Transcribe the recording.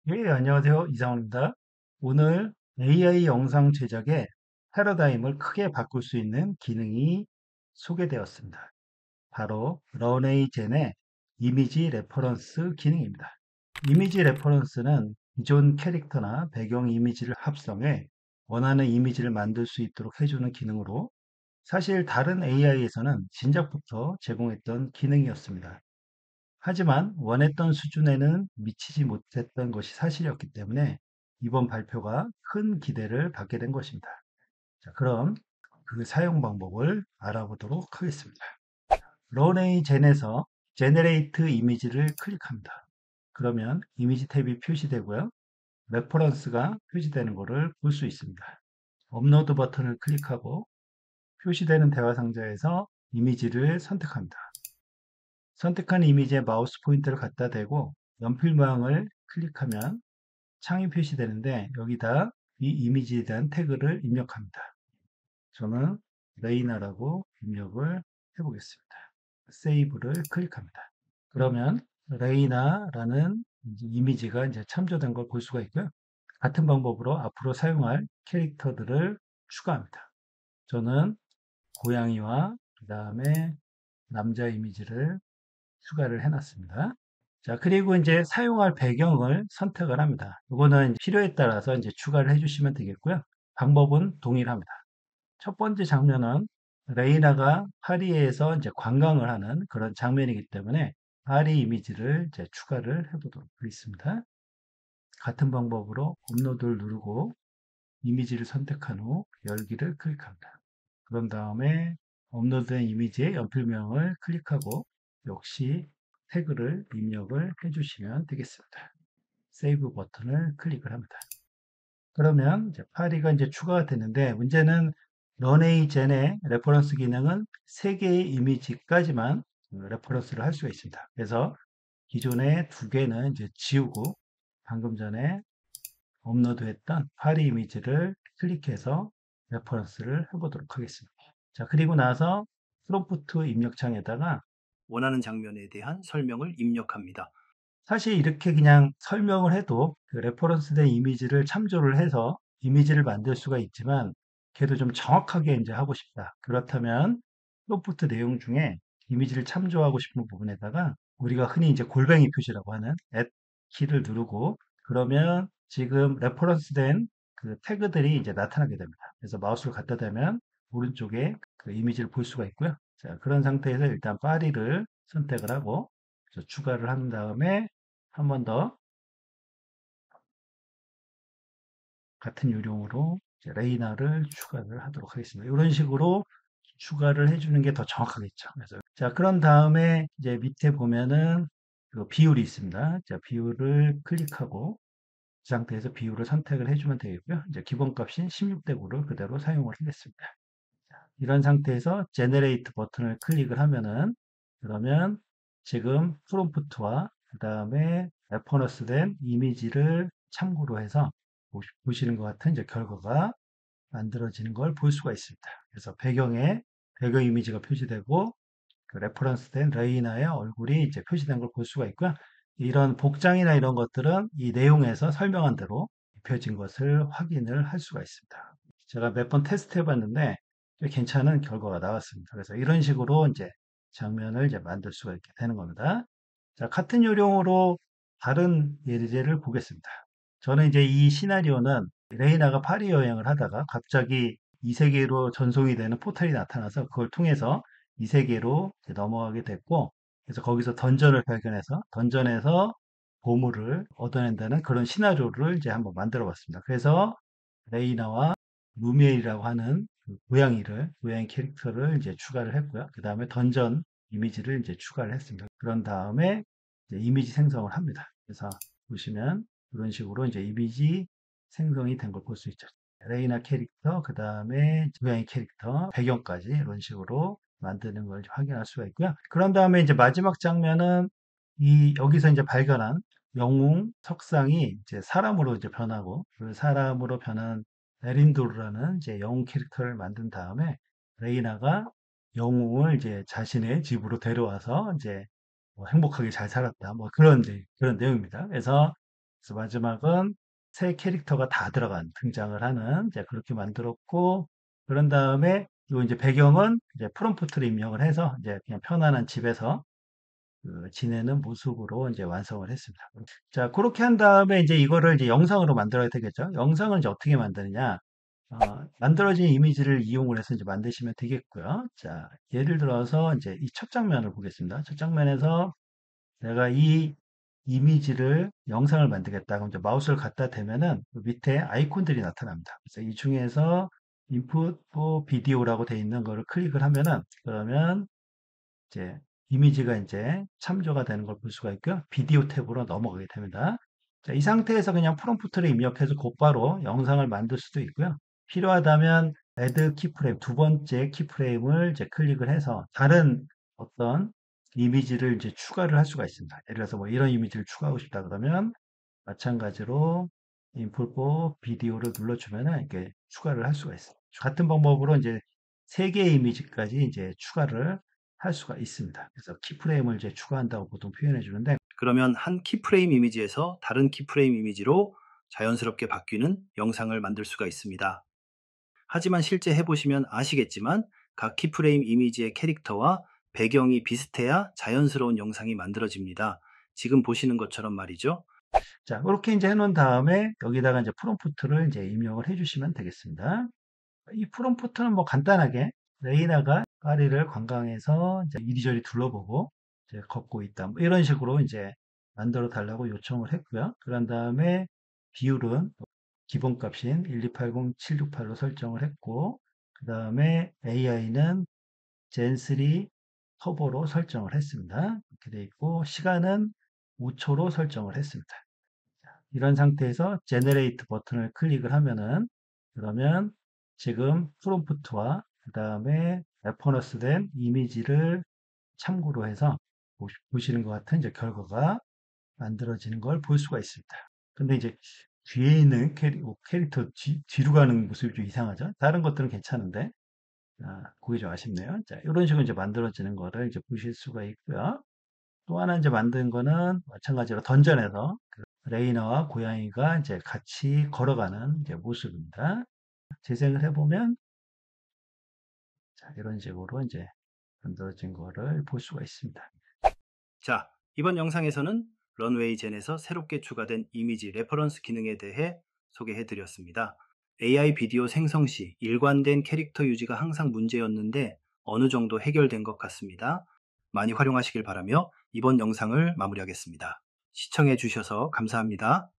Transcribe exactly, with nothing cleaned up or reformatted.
예, 안녕하세요. 이상훈입니다. 오늘 에이아이 영상 제작의 패러다임을 크게 바꿀 수 있는 기능이 소개되었습니다. 바로 런에이젠의 이미지 레퍼런스 기능입니다. 이미지 레퍼런스는 기존 캐릭터나 배경 이미지를 합성해 원하는 이미지를 만들 수 있도록 해주는 기능으로 사실 다른 에이아이에서는 진작부터 제공했던 기능이었습니다. 하지만 원했던 수준에는 미치지 못했던 것이 사실이었기 때문에 이번 발표가 큰 기대를 받게 된 것입니다. 자, 그럼 그 사용 방법을 알아보도록 하겠습니다. 런웨이 젠에서 제너레이트 이미지를 클릭합니다. 그러면 이미지 탭이 표시되고요. 레퍼런스가 표시되는 것을 볼 수 있습니다. 업로드 버튼을 클릭하고 표시되는 대화 상자에서 이미지를 선택합니다. 선택한 이미지에 마우스 포인터를 갖다 대고 연필 모양을 클릭하면 창이 표시되는데 여기다 이 이미지에 대한 태그를 입력합니다. 저는 레이나라고 입력을 해보겠습니다. 세이브를 클릭합니다. 그러면 레이나라는 이미지가 이제 참조된 걸 볼 수가 있고요. 같은 방법으로 앞으로 사용할 캐릭터들을 추가합니다. 저는 고양이와 그 다음에 남자 이미지를 추가를 해놨습니다. 자, 그리고 이제 사용할 배경을 선택을 합니다. 이거는 필요에 따라서 이제 추가를 해주시면 되겠고요. 방법은 동일합니다. 첫 번째 장면은 레이나가 파리에서 이제 관광을 하는 그런 장면이기 때문에 파리 이미지를 이제 추가를 해보도록 하겠습니다. 같은 방법으로 업로드를 누르고 이미지를 선택한 후 열기를 클릭합니다. 그런 다음에 업로드된 이미지의 연필명을 클릭하고 역시 태그를 입력을 해주시면 되겠습니다. 세이브 버튼을 클릭을 합니다. 그러면 이제 파리가 이제 추가가 되는데 문제는 런웨이 젠의 레퍼런스 기능은 세 개의 이미지까지만 레퍼런스를 할 수가 있습니다. 그래서 기존의 두 개는 이제 지우고 방금 전에 업로드했던 파리 이미지를 클릭해서 레퍼런스를 해보도록 하겠습니다. 자, 그리고 나서 프롬프트 입력창에다가 원하는 장면에 대한 설명을 입력합니다. 사실 이렇게 그냥 설명을 해도 그 레퍼런스 된 이미지를 참조를 해서 이미지를 만들 수가 있지만 걔도 좀 정확하게 이제 하고 싶다. 그렇다면 프롬프트 내용 중에 이미지를 참조하고 싶은 부분에다가 우리가 흔히 이제 골뱅이 표시라고 하는 add 키를 누르고 그러면 지금 레퍼런스 된 그 태그들이 이제 나타나게 됩니다. 그래서 마우스를 갖다 대면 오른쪽에 그 이미지를 볼 수가 있고요. 자, 그런 상태에서 일단 파리를 선택을 하고 추가를 한 다음에 한 번 더 같은 요령으로 레이나를 추가를 하도록 하겠습니다. 이런 식으로 추가를 해주는 게 더 정확하겠죠. 그래서 자, 그런 다음에 이제 밑에 보면은 그 비율이 있습니다. 자, 비율을 클릭하고 이 상태에서 비율을 선택을 해주면 되겠고요. 이제 기본값인 십육 대 구를 그대로 사용을 하겠습니다. 이런 상태에서 제너레이트 버튼을 클릭을 하면은 그러면 지금 프롬프트와 그 다음에 레퍼런스 된 이미지를 참고로 해서 보시는 것 같은 이제 결과가 만들어지는 걸 볼 수가 있습니다. 그래서 배경에 배경 이미지가 표시되고 그 레퍼런스 된 레이나의 얼굴이 이제 표시된 걸 볼 수가 있고요. 이런 복장이나 이런 것들은 이 내용에서 설명한 대로 입혀진 것을 확인을 할 수가 있습니다. 제가 몇 번 테스트 해봤는데 괜찮은 결과가 나왔습니다. 그래서 이런 식으로 이제 장면을 이제 만들 수가 있게 되는 겁니다. 자, 같은 요령으로 다른 예제를 보겠습니다. 저는 이제 이 시나리오는 레이나가 파리 여행을 하다가 갑자기 이 세계로 전송이 되는 포탈이 나타나서 그걸 통해서 이 세계로 넘어가게 됐고, 그래서 거기서 던전을 발견해서 던전에서 보물을 얻어낸다는 그런 시나리오를 이제 한번 만들어 봤습니다. 그래서 레이나와 루미엘이라고 하는 그 고양이를, 고양이 캐릭터를 이제 추가를 했고요. 그 다음에 던전 이미지를 이제 추가를 했습니다. 그런 다음에 이제 이미지 생성을 합니다. 그래서 보시면 이런 식으로 이제 이미지 생성이 된 걸 볼 수 있죠. 레이나 캐릭터, 그 다음에 고양이 캐릭터, 배경까지 이런 식으로 만드는 걸 확인할 수가 있고요. 그런 다음에 이제 마지막 장면은 이 여기서 이제 발견한 영웅 석상이 이제 사람으로 이제 변하고 그 사람으로 변한 에린도르라는 이제 영웅 캐릭터를 만든 다음에 레이나가 영웅을 이제 자신의 집으로 데려와서 이제 뭐 행복하게 잘 살았다. 뭐 그런 이제 그런 내용입니다. 그래서 그래서 마지막은 새 캐릭터가 다 들어간 등장을 하는 이제 그렇게 만들었고 그런 다음에 요 이제 배경은 이제 프롬프트를 입력을 해서 이제 그냥 편안한 집에서 그 지내는 모습으로 이제 완성을 했습니다. 자, 그렇게 한 다음에 이제 이거를 이제 영상으로 만들어야 되겠죠. 영상을 이제 어떻게 만드느냐? 어, 만들어진 이미지를 이용을 해서 이제 만드시면 되겠고요. 자, 예를 들어서 이제 이 첫 장면을 보겠습니다. 첫 장면에서 내가 이 이미지를 영상을 만들겠다. 그럼 이제 마우스를 갖다 대면은 그 밑에 아이콘들이 나타납니다. 그래서 이 중에서 input for video라고 되어 있는 거를 클릭을 하면은 그러면 이제 이미지가 이제 참조가 되는 걸 볼 수가 있고요. 비디오 탭으로 넘어가게 됩니다. 자, 이 상태에서 그냥 프롬프트를 입력해서 곧바로 영상을 만들 수도 있고요. 필요하다면 add keyframe 두 번째 키프레임을 이제 클릭을 해서 다른 어떤 이미지를 이제 추가를 할 수가 있습니다. 예를 들어서 뭐 이런 이미지를 추가하고 싶다 그러면 마찬가지로 input for video를 눌러주면은 이렇게 추가를 할 수가 있습니다. 같은 방법으로 이제 세 개의 이미지까지 이제 추가를 할 수가 있습니다. 그래서 키프레임을 이제 추가한다고 보통 표현해 주는데 그러면 한 키프레임 이미지에서 다른 키프레임 이미지로 자연스럽게 바뀌는 영상을 만들 수가 있습니다. 하지만 실제 해보시면 아시겠지만 각 키프레임 이미지의 캐릭터와 배경이 비슷해야 자연스러운 영상이 만들어집니다. 지금 보시는 것처럼 말이죠. 자, 이렇게 이제 해놓은 다음에 여기다가 이제 프롬프트를 이제 입력을 해주시면 되겠습니다. 이 프롬프트는 뭐 간단하게 레이나가 파리를 관광해서 이제 이리저리 둘러보고 이제 걷고 있다. 뭐 이런 식으로 이제 만들어 달라고 요청을 했고요. 그런 다음에 비율은 기본값인 일이팔공 칠육팔로 설정을 했고, 그 다음에 에이아이는 젠 쓰리 터보로 설정을 했습니다. 이렇게 돼 있고, 시간은 오 초로 설정을 했습니다. 이런 상태에서 제너레이트 버튼을 클릭을 하면은 그러면 지금 프롬프트와 그 다음에 레퍼런스 된 이미지를 참고로 해서 보시는 것 같은 이제 결과가 만들어지는 걸 볼 수가 있습니다. 근데 이제 뒤에 있는 캐리, 캐릭터 뒤, 뒤로 가는 모습이 좀 이상하죠? 다른 것들은 괜찮은데, 아, 그게 좀 아쉽네요. 자, 이런 식으로 이제 만들어지는 거를 이제 보실 수가 있고요. 또 하나 이제 만든 거는 마찬가지로 던전에서 그 레이너와 고양이가 이제 같이 걸어가는 이제 모습입니다. 재생을 해보면 자, 이런 식으로 이제 만들어진 거를 볼 수가 있습니다. 자, 이번 영상에서는 런웨이 젠에서 새롭게 추가된 이미지 레퍼런스 기능에 대해 소개해 드렸습니다. 에이아이 비디오 생성 시 일관된 캐릭터 유지가 항상 문제였는데 어느 정도 해결된 것 같습니다. 많이 활용하시길 바라며 이번 영상을 마무리하겠습니다. 시청해 주셔서 감사합니다.